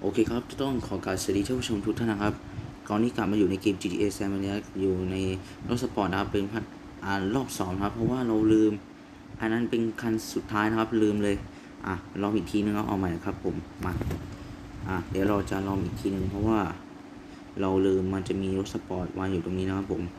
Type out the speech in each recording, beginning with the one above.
เคครับต้องขอกราบสวัสดีท่านผู้ชมทุกท่านนะครับตอนนี้กลับมาอยู่ในเกม GTA San Andreas อยู่ในรถสปอร์ตนะครับเป็นรอบ2ครับเพราะว่าเราลืมอันนั้นเป็นคันสุดท้ายนะครับลืมเลยลองอีกทีนึงเอาใหม่ครับผมมาเดี๋ยวเราจะลองอีกทีนึงเพราะว่าเราลืมมันจะมีรถสปอร์ตวางอยู่ตรงนี้นะครับผม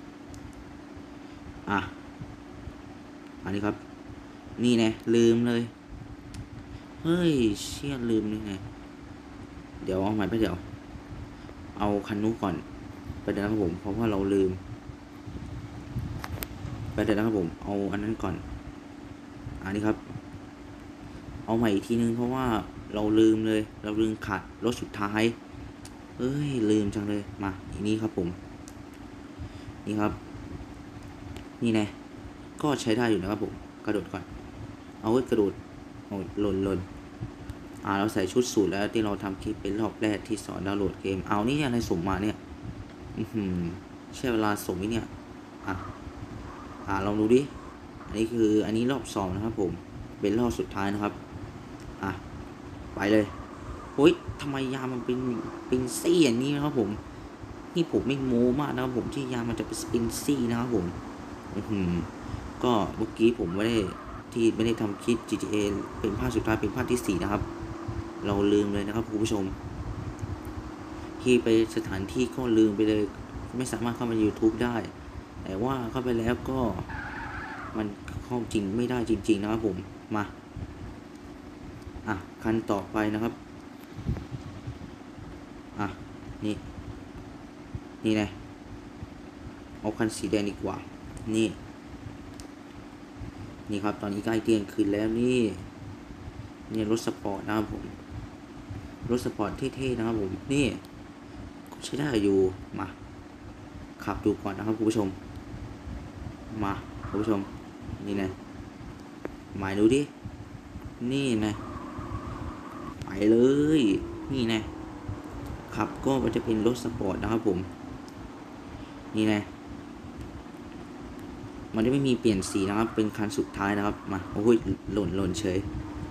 อันนี้ครับนี่ไงลืมเลยเฮ้ยเชี่ยลืมนี่ไงเดี๋ยวเอาใหม่ไปเดี๋ยวเอาคันนู้นก่อนไปเดี๋ยวนะครับผมเพราะว่าเราลืมไปเดี๋ยวนะครับผมเอาอันนั้นก่อนอันนี้ครับเอาใหม่อีกทีนึงเพราะว่าเราลืมเลยเราลืมขัดรถสุดท้ายเอ้ยลืมจังเลยมาอีกนี้ครับผมนี่ครับนี่แน่ก็ใช้ได้อยู่นะครับผมกระโดดก่อนเอาไว้กระโดดโอ้หล่นเราใส่ชุดสูทแล้วที่เราทำคลิปเป็นรอบแรกที่สอนดาวน์โหลดเกมเอานี่อะไรส่งมาเนี่ยใช้เวลาส่งนี่เนี่ยลองดูดิอันนี้รอบ2นะครับผมเป็นรอบสุดท้ายนะครับไปเลยโอ้ยทำไมยามันเป็นซี่อย่างนี้นะครับผมนี่ผมไม่โม้มากนะครับผมที่ยามันจะเป็นซี่นะครับผมก็เมื่อกี้ผมไม่ได้ทำคลิป GTA เป็นภาคสุดท้ายเป็นภาคที่4นะครับเราลืมเลยนะครับคุณผู้ชมที่ไปสถานที่ก็ลืมไปเลยไม่สามารถเข้ามา YouTube ได้แต่ว่าเข้าไปแล้วก็มันเข้าจริงไม่ได้จริงๆนะครับผมมาคันต่อไปนะครับนี่ไงเอาคันสีแดงดีกว่านี่ครับตอนนี้ใกล้เที่ยงคืนแล้วนี่รถสปอร์ตนะครับผมรถสปอร์ตเท่ๆนะครับผมนี่ใช้ได้อยู่มาขับดูก่อนนะครับคุณผู้ชมมาคุณผู้ชมนี่นะหมายดูดินี่นะไปเลยนี่นะขับก็มันจะเป็นรถสปอร์ตนะครับผมนี่นะมันจะไม่มีเปลี่ยนสีนะครับเป็นคันสุดท้ายนะครับมาโอ้ยหล่นเฉย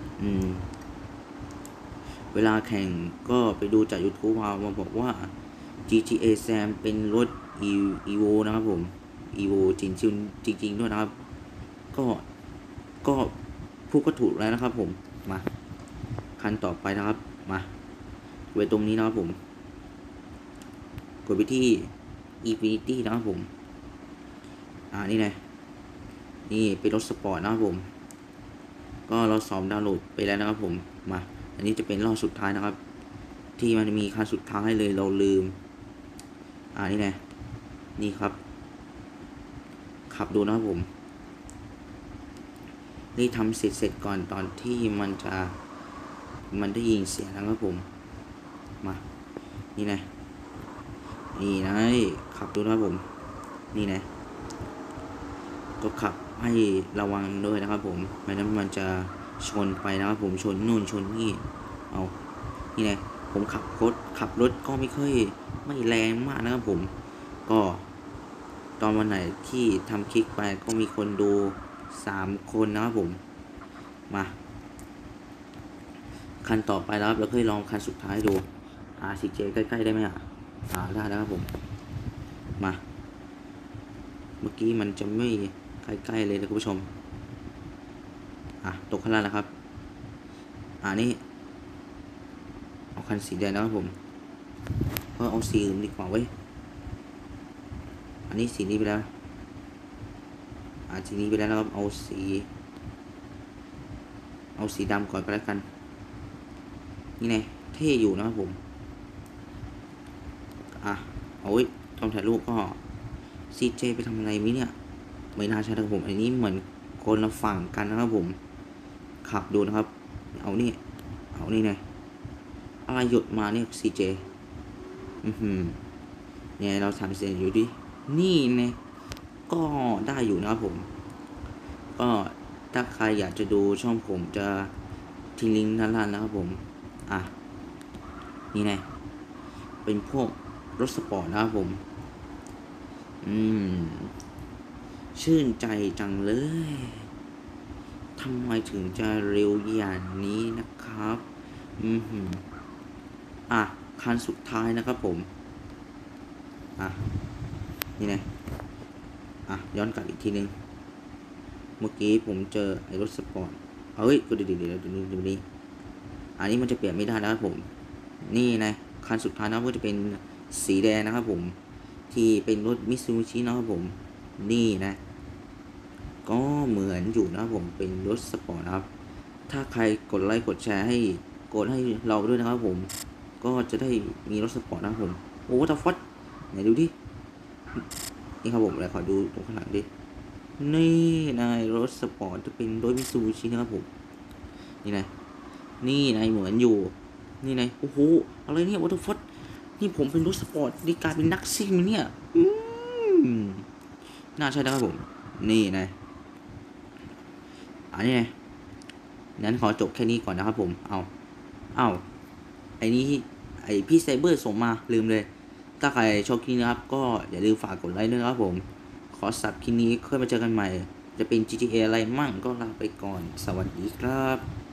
เวลาแข่งก็ไปดูจาก YouTube มาบอกว่า GTA Sam เป็นรถ Evo นะครับผม Evo จริงด้วยนะครับก็พูดก็ถูกแล้วนะครับผมมาคันต่อไปนะครับมาไว้ตรงนี้นะครับผมกดไปที่ Infinity นะครับผมนี่ไงนี่เป็นรถสปอร์ตนะครับผมก็เราซ้อมดาวน์โหลดไปแล้วนะครับผมมาอันนี้จะเป็นรอบสุดท้ายนะครับที่มันมีคันสุดท้ายเลยเราลืมนี่ไงนี่ครับขับดูนะครับผมนี่ทำเสร็จก่อนตอนที่มันได้ยินเสียงนะครับผมมานี่ไงขับดูนะครับผมนี่ไงก็ขับให้ระวังด้วยนะครับผมไม่งั้นมันจะชนไปนะครับผมชนนู่นชนนี่นี่ไงผมขับรถก็ไม่แรงมากนะครับผมก็ตอนวันไหนที่ทำคลิปไปก็มีคนดู3 คนนะครับผมมาคันต่อไปแล้วเราเคยลองคันสุดท้ายดูCJ ใกล้ๆได้ไหมได้แล้วครับผมมาเมื่อกี้มันจะไม่ใกล้ๆเลยนะคุณผู้ชมตกข้างล่างแล้วครับนี่เอาคันสีแดงนะครับผมเอาสีอื่นดีกว่าเว้ยอันนี้สีนี้ไปแล้วสีนี้ไปแล้วนะครับเอาสีดำก่อนก็แล้วกันนี่ไงเท่อยู่นะครับผมเอาไว้ตอนถ่ายรูปก็CJ ไปทำอะไรมิเนี่ยไม่น่าใช่นะครับผมอันนี้เหมือนคนละฝั่งกันนะครับผมขับดูนะครับเอานี่ไงอะไรหยดมาเนี่ยCJเนี่ยเราทำเสร็จอยู่ดินี่ไงก็ได้อยู่นะครับผมก็ถ้าใครอยากจะดูช่องผมจะทิ้งลิงก์ด้านล่างนะครับผมนี่ไงเป็นพวกรถสปอร์ตนะครับผมชื่นใจจังเลยทำไมถึงจะเร็วอย่างนี้นะครับอ่ะคันสุดท้ายนะครับผมอ่ะนี่นะย้อนกลับอีกทีนึงเมื่อกี้ผมเจอไอ้รถสปอร์ตเฮ้ยก็เดี๋ยวนี้อันนี้มันจะเปลี่ยนไม่ได้นะครับผมนี่นะคันสุดท้ายนะก็จะเป็นสีแดงนะครับผมที่เป็นรถมิตซูบิชินะครับผมนี่นะก็เหมือนอยู่นะครับผมเป็นรถสปอร์ตนะครับถ้าใครกดไลค์กดแชร์ให้กดให้เราด้วยนะครับผมก็จะได้มีรถสปอร์ตนะครับผมโอ้ตาฟอดไหนดูดินี่ครับผมแล้วขอดูตรงข้างหลังดินี่นายรถสปอร์ตจะเป็นรถมิตซูบิชินะครับผมนี่นะนี่นายเหมือนอยู่นี่นายโอ้โหอะไรเนี่ยวอเตอร์ฟอดนี่ผมเป็นรถสปอร์ตนี่กลายเป็นนักซิ่งเนี่ยมน่าใช่นะครับผมนี่นายอันนี้ไงงั้นขอจบแค่นี้ก่อนนะครับผมเอาไอ้นี้ไอ้พี่ไซเบอร์ส่งมาลืมเลยถ้าใครชอบคลิปนี้นะครับก็อย่าลืมฝากกดไลค์ด้วยนะครับผมขอสับคลิปนี้ค่อยมาเจอกันใหม่จะเป็น GTA อะไรมั่งก็ลาไปก่อนสวัสดีครับ